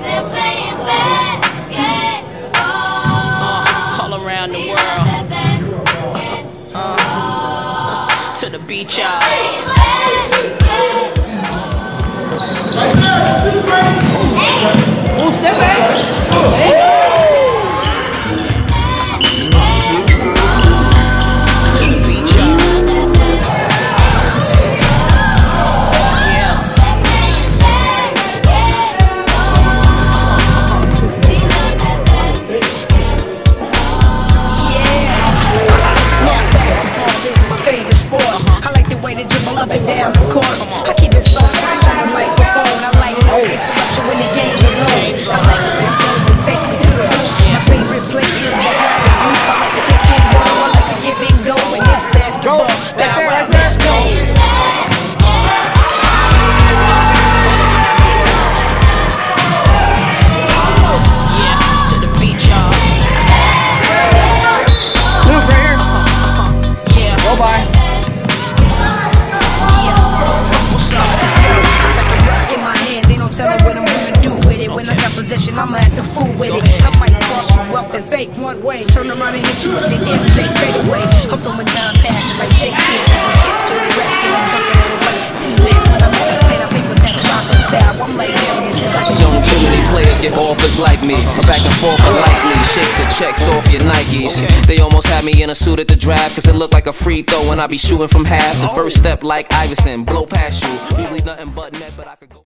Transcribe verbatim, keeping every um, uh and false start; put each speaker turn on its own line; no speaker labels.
they're playing basketball.
All around the world. Uh, to the beach, y'all.
Oh, step back.
To the beach, y'all.
Up and down the court, I keep it so fresh on the microphone. I like no interruption when the game is on. I like spin and take me to the hoop. My favorite play is the roof. I like to pick and roll. I like to give and go and it's basketball. Now right, let's go.
Yeah, to the beach, y'all.
Move right here.
Yeah,
go by. Telling what I'm gonna do with it. When I got possession, I'ma act the fool with it. I might cross you up and fake one way, turn around and hit you with the M J fade away. I'm throwing down passes like Jake Kidd, kicks to the rack, and I'm dunking it away. See man, when I'm at the plate, I think with that boxing style. I'm like Darius, cause I can
Young, too many players get offers like me. Back and forth unlikely. Shake the checks off your Nikes. They almost had me in a suit at the draft, cause it looked like a free throw when I be shooting from half. The first step like Iverson, blow past you. Usually nothing but net, but I could go.